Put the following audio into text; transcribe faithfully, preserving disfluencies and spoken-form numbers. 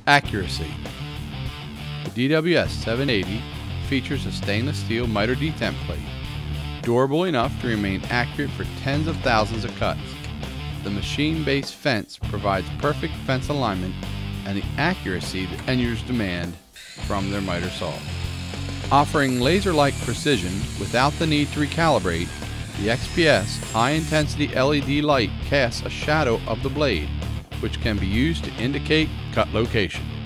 Accuracy. The D W S seven eighty features a stainless steel miter detent plate, durable enough to remain accurate for tens of thousands of cuts. The machine-based fence provides perfect fence alignment and the accuracy that end users demand from their miter saw. Offering laser-like precision without the need to recalibrate, the X P S high-intensity L E D light casts a shadow of the blade, which can be used to indicate cut location.